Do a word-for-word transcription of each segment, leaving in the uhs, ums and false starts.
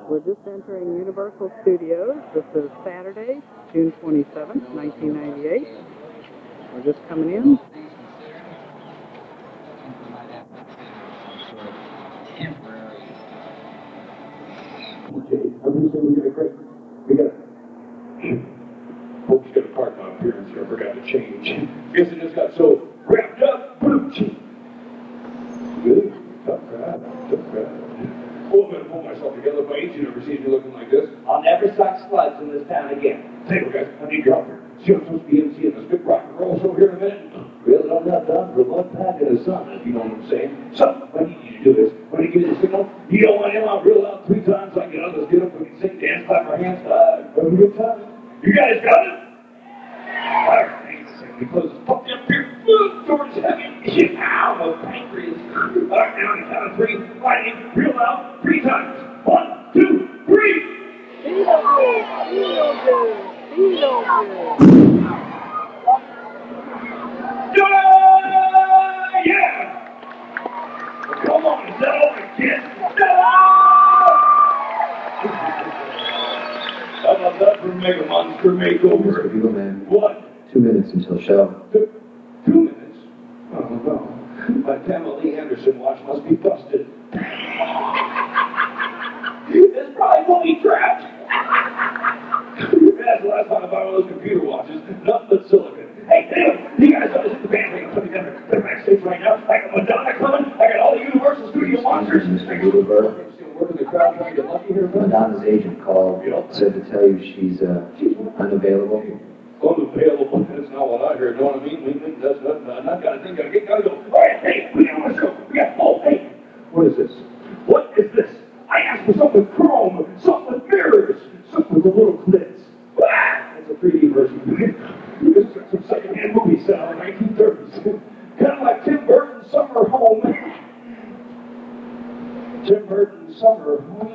We're just entering Universal Studios. This is Saturday, June twenty-seventh, nineteen ninety-eight. We're just coming in. Okay, everything we got a great. We got. Folks got a park on appearance here. I forgot to change. Guess it just got so wrapped up. Good. Tough crowd. Tough crowd. Oh, I'm gonna pull myself together. If I ain't you never seen you looking like this. I'll never suck slugs in this town again. Hey, guys, I need your help here. See, I'm supposed to be emceeing this big rock and roll show here in a minute. Really don't have time for one pack in the sun, if you know what I'm saying. So, I need you to do this. When I give you the signal, you don't want him out real loud three times so I can get others get up, we can sing, dance, clap our hands. Uh, have a good time. You guys got it? All right, thanks. We close this puppy up here. Door's heavy. Ow, my pancreas. All right, now on the count of three. Fighting real loud three times. One, two, three. Beetlejuice! Beetlejuice! Beetlejuice! Yeah! Come on, is that all the kids? How about that for Mega Monster Makeover? Mister Beetleman. What? Two minutes until show. Two, two minutes? Oh, no. My Pamela Lee Anderson watch must be busted. It's probably movie trapped. That's the last time I bought one of those computer watches. Nothing but silicon. Hey, damn, you guys know this is the band thing. Put together. They're backstage right now. I got Madonna coming. I got all the Universal Studio monsters. Mister Beetleberg. Working the crowd trying to get lucky here, man. Madonna's agent called. Said to tell you she's uh, unavailable. Unavailable. That's not what I heard. Know what I mean? We think that's nothing. I'm not gonna think. Gotta get. Gotta go. All right, hey, we got one show. We got. Oh, hey. What is this? What is this? I asked for something with chrome, something with mirrors, something with a little clits. Ah, that's a three D version. This is some secondhand movie style in nineteen thirties. Kind of like Tim Burton's Summer Home. Tim Burton's Summer Home.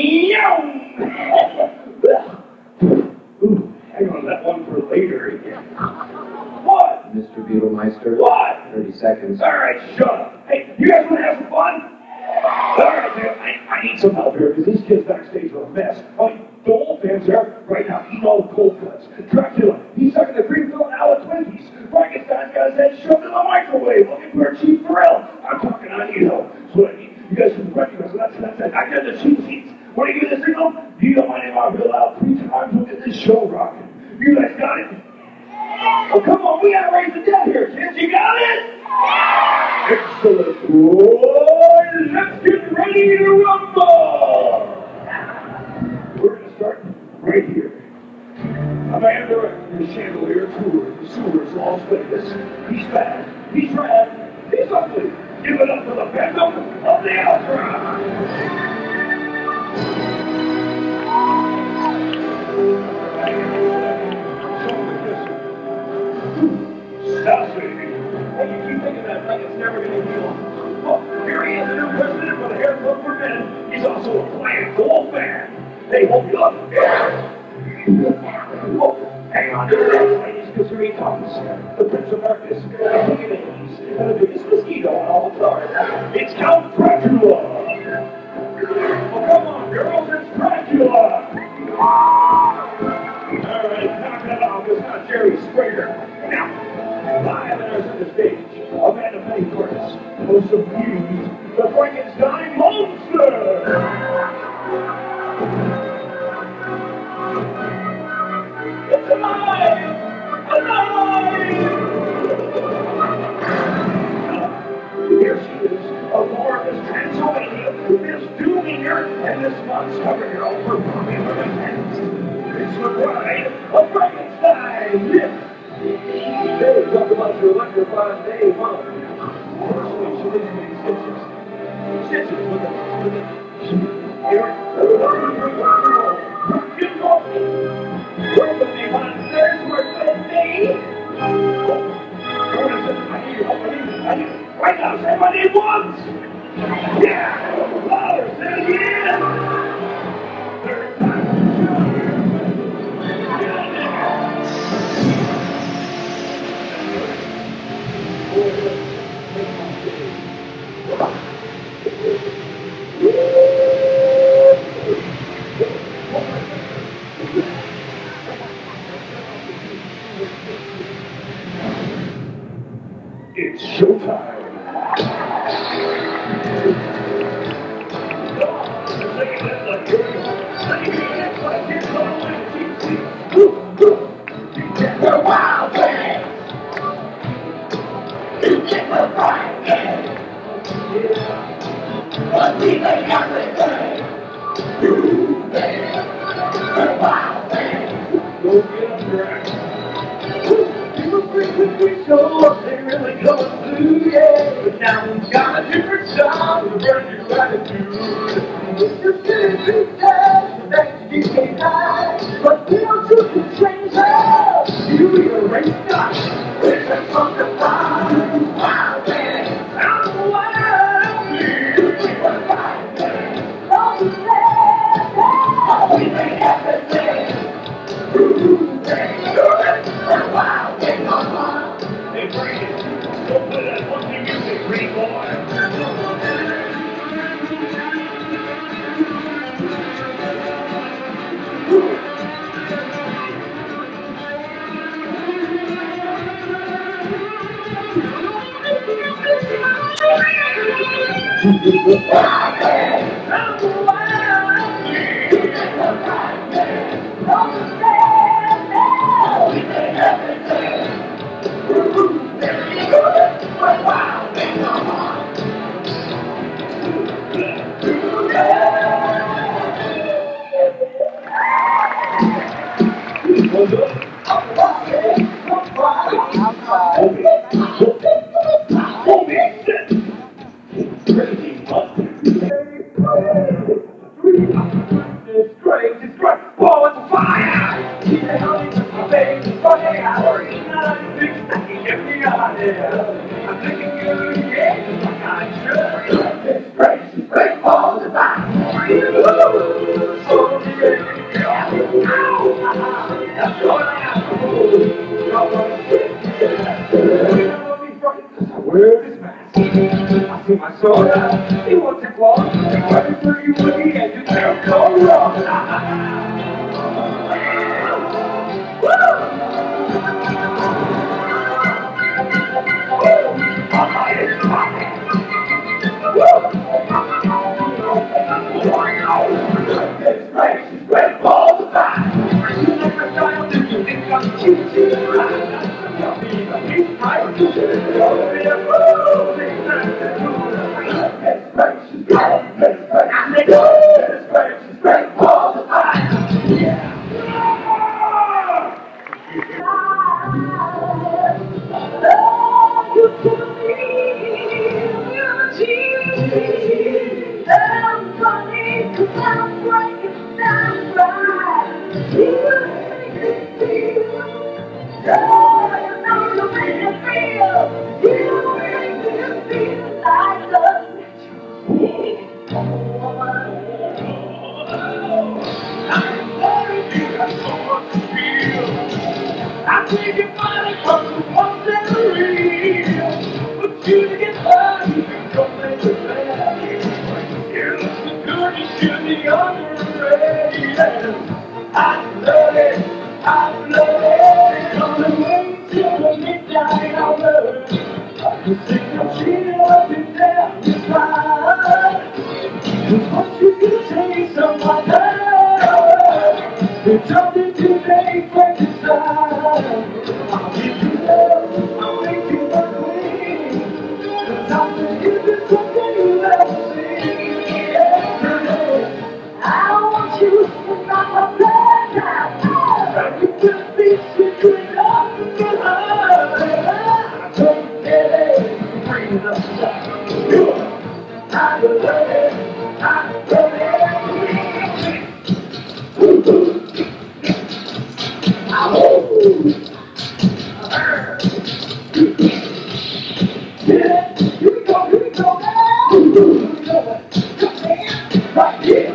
Ooh, hang on that one for later. What? Mister Beetlemeister. What? Thirty seconds. All right, shut up. Hey, you guys want to have some fun? All right, man, I, I need some help here because these kids backstage are a mess. Oh, the old fans there right now eating all the cold cuts. Dracula, he's sucking the cream filling out of Twinkies. Frankenstein's got his head shoved in the microwave looking for a cheap thrill. I'm talking, I need help. That's what I need. You guys can recognize so that's that's it. I got the cheap seats. When you give me the signal, you don't mind him out real loud three times. We'll get this show rocking. You guys got it? Oh, come on, we gotta raise the dead here, kids. You got it? Excellent. Boys, let's get ready to rumble. We're gonna start right here. A man directing the chandelier tour of the sewers, Las Vegas. He's bad. He's rad. He's ugly. Give it up for the phantom of the opera. Sassy. Hey, you keep thinking that thing, it's never going to heal. Oh, here he is, the new president for the Hair Club for Men. He's also a plant, the Wolfman. Hey, hold you up. Oh, hang on to the next ladies, because here he comes. The Prince of Darkness, the King of Hades, and the biggest mosquito in all of Florida. It's Count Dracula. Oh, come on, girls, it's Dracula. All right, knock it out. It's not Jerry Springer. Now, live and there's the stage. Amanda Pennyworth, most abused, the Frankenstein monster. It's alive! Alive! Here she is, aboard this Transylvania, this doom eater, and this monster girl performing with her hands. It's the bride of Frankenstein! Hey, talk about your electrifying day, huh? Personally, she didn't make stitches. Stitches with a... with a... Here, welcome me, monsters, work with me! I need your help, I need, I need, right now, say my name once! Yeah! Louder, say it again! Third time. People think that we show up, they really come through, yeah. But now we've got a different side with a brand new attitude. It's just getting too tight, that you can't hide. But we don't do the same thing. You rearrange us, it's a fucking fine. Wow, man, I'm wild, man. We're fine, man. Oh, we make everything. We're wild, man. Hey, bring it. Don't play that funky music, pretty boy. Where is mask? I see my soda. He wants to close. Whatever you need, and you can't go wrong. It's great, she's great all the time. You never child, did you think I'm cute? He's trying to get it over here. It's great, she's great. It's great, she's great. It's great, she's great all the time. Yeah. You can be I'm funny, 'cause I'm breaking down right. You make me feel. Oh, you know you make me feel. You make me feel like love. I'm very big, I'm so much to feel. I think your body from the one that real. But you to get hurt, you don't make it better. You look so good, you should be underrated. I love it, I love it. On the way till the midnight hour, I can see you cheating up and down your spine. Cause once you can take someone else, it's something to make Frankenstein. I'll give you love, I'll make you my queen. Cause I'm the gift something you never seen. Yesterday, I want you to not my pleasure. You can be secret up in your heart. Don't get it, bring it up. I love it, I love it. Yeah, here we go, here we go. Right here.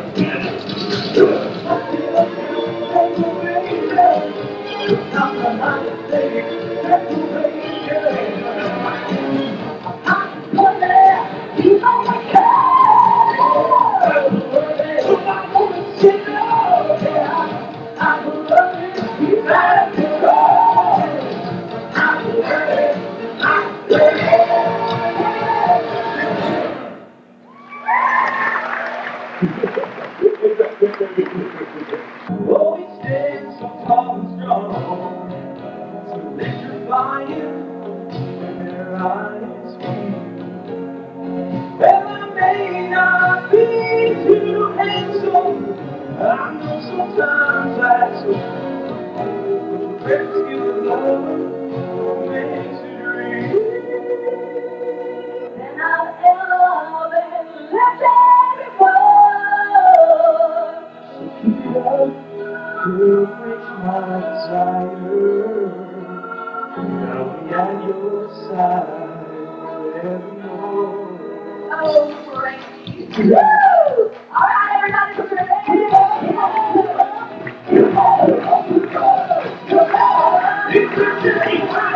Oh, he stands so tall and strong, so electrifying when their eyes meet. Well, I may not be too handsome, I know sometimes that's what rescue love makes you dream. And I'll love and let it go. Love will quench my desire. And I'll be at your side forevermore. Oh, great. Woo! All right, everybody, put your hands It's a journey.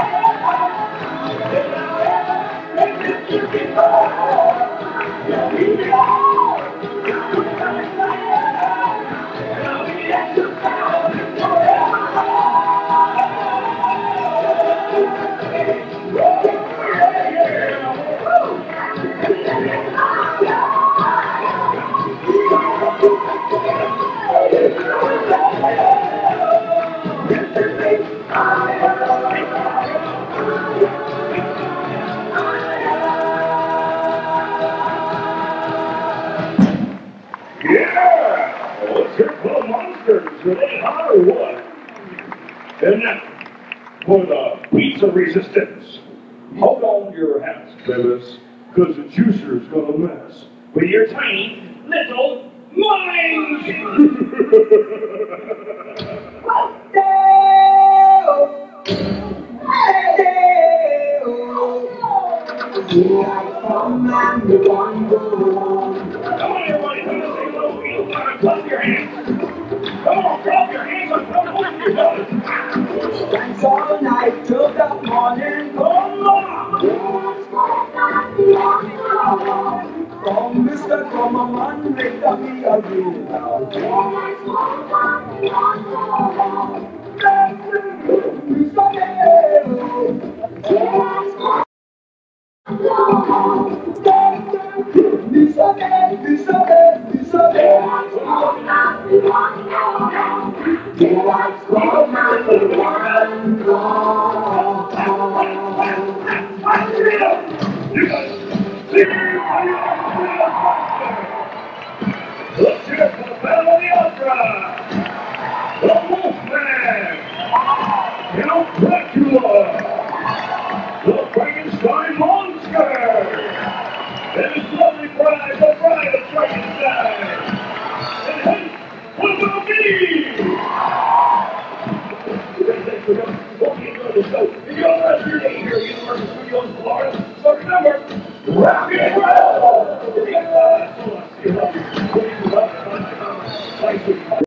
Yeah! What's your club monsters? Are they hot or what? And now, for the pizza resistance. Hold on to your hats, fellas, because the juicer's gonna mess with your tiny little minds! Come on, everybody, come and say hello. You gotta clap your hands. Come on, clap your hands and come on your belly. Dance all night till the morning. Come on. From Mister Come on, make the me a real now. Mister Let's hear it for the Belle of the Opera, the Wolfman, Count Dracula, the Frankenstein monster, and his lovely bride, the bride of Frankenstein. And hey, what about me? Thanks for coming. Hope you enjoyed the show. And you all the rest of your day here at Universal Studios, Florida. So remember, rock and roll!